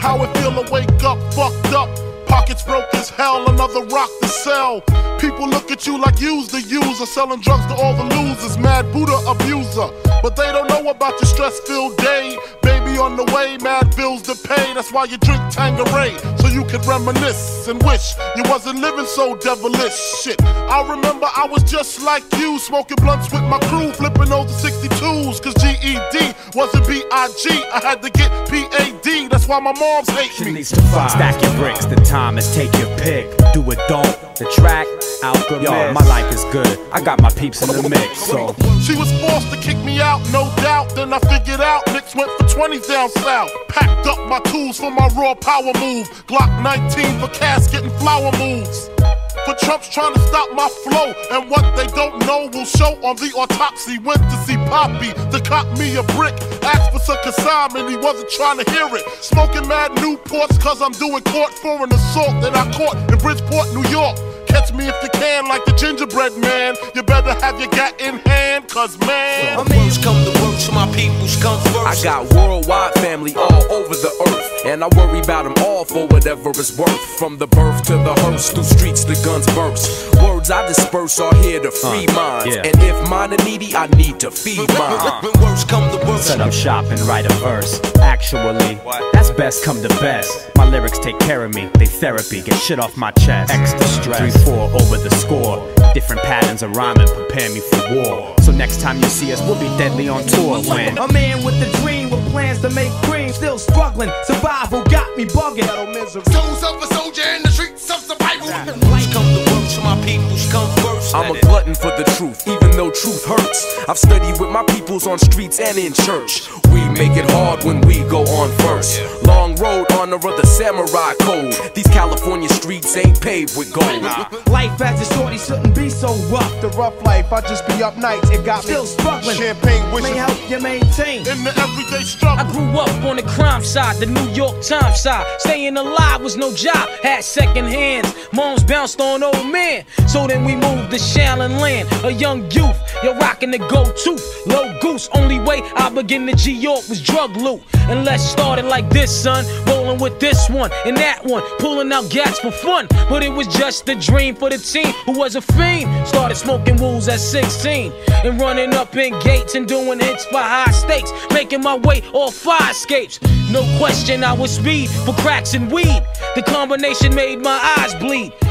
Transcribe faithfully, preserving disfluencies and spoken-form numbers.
How it feel to wake up fucked up, pockets broke as hell, another rock to sell. People look at you like you's the user, selling drugs to all the losers, mad Buddha abuser. But they don't know about your stress-filled day. Baby on the way, mad bills to pay. That's why you drink Tanqueray, so you can reminisce and wish you wasn't living so devilish. Shit, I remember I was just like you, smoking blunts with my crew, flipping those sixty-twos. Cause G E D wasn't B I G, I had to get P A D. That's why my moms hate she me. Needs to fight. Stack your bricks, the time is take your pick. Do it, don't, the track, alchemist. Yo, my life is good, I got my peeps in the mix, so. She was forced to kick me out, no doubt. Then I figured out Knicks went for twenties down south. Packed up my tools for my raw power move. Glock nineteen for casket and flower moves. For Trump's trying to stop my flow, and what they don't know will show on the autopsy. Went to see Poppy to cop me a brick. Asked for some consignment, he wasn't trying to hear it. Smoking mad Newports cause I'm doing court for an assault that I caught in Bridgeport, New York. Catch me if you can, like the gingerbread man. You better have your gat in hand, cause man, my means come to work, so my peoples come first. I got worldwide family all over the earth, and I worry about them all for whatever it's worth. From the birth to the hearse, through streets the guns burst. Words I disperse are here to free uh, minds, yeah. And if mine are needy, I need to feed mine. When words come to work, set up shop and write a verse. Actually, that's best come to best. My lyrics take care of me, they therapy, get shit off my chest. Extra stress, four over the score. Different patterns of rhyming prepare me for war. So next time you see us, we'll be deadly on tour. When a man with a dream, with plans to make cream, still struggling, survival got me bugging. Souls of a soldier in the streets of survival. Words come to work, so my peoples come first. I'm a glutton for the truth, even though truth hurts. I've studied with my peoples on streets and in church. We make it hard when we go on first. Long road, honor of the samurai code. These California streets ain't paved with gold. Life as a shorty shouldn't be so rough. The rough life, I just be up nights, it got still me struggling. Champagne wishing may help you maintain in the everyday struggle. I grew up on the crime side, the New York Times side. Staying alive was no job, had second hands. Moms bounced on old men, so then we moved to Shaolin Land. A young youth, you're rocking the go-to, low goose. Only way I began to G-York was drug loot. And let's start it like this, son. Rolling with this one and that one, pulling out gats for fun. But it was just a dream for the teen who was a fiend. Started smoking wools at sixteen and running up in gates and doing hits for high stakes, making my way off fire escapes. No question I was speed for cracks and weed. The combination made my eyes bleed.